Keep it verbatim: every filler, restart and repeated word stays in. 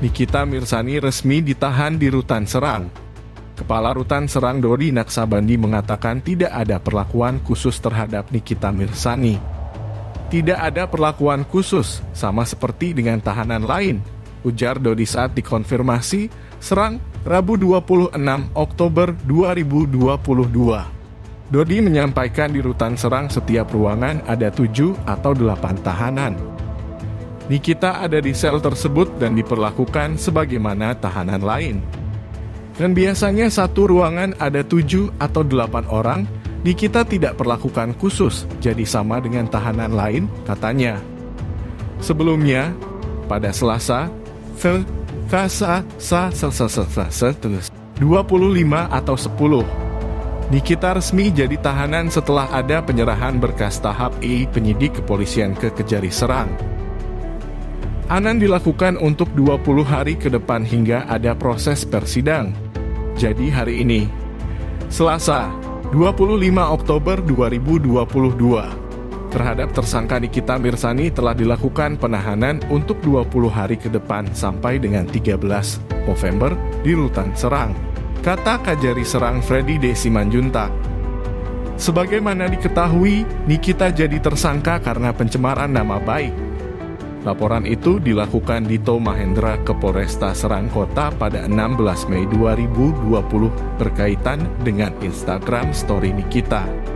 Nikita Mirzani resmi ditahan di Rutan Serang. Kepala Rutan Serang Dodi Naksabandi mengatakan tidak ada perlakuan khusus terhadap Nikita Mirzani. Tidak ada perlakuan khusus, sama seperti dengan tahanan lain, ujar Dodi saat dikonfirmasi Serang, Rabu dua puluh enam Oktober dua ribu dua puluh dua. Dodi menyampaikan di Rutan Serang setiap ruangan ada tujuh atau delapan tahanan. Nikita ada di sel tersebut dan diperlakukan sebagaimana tahanan lain. Dan biasanya satu ruangan ada tujuh atau delapan orang, Nikita tidak perlakukan khusus, jadi sama dengan tahanan lain, katanya. Sebelumnya, pada Selasa, Selasa, dua puluh lima atau sepuluh, Nikita resmi jadi tahanan setelah ada penyerahan berkas tahap E penyidik kepolisian ke Kejari Serang. Anan dilakukan untuk dua puluh hari ke depan hingga ada proses persidang. Jadi hari ini, Selasa, dua puluh lima Oktober dua ribu dua puluh dua, terhadap tersangka Nikita Mirzani telah dilakukan penahanan untuk dua puluh hari ke depan sampai dengan tiga belas November di Rutan Serang, kata Kajari Serang Freddy D. Simanjuntak. Sebagaimana diketahui, Nikita jadi tersangka karena pencemaran nama baik. Laporan itu dilakukan Dito Mahendra ke Polresta Serang Kota pada enam belas Mei dua ribu dua puluh berkaitan dengan Instagram Story Nikita.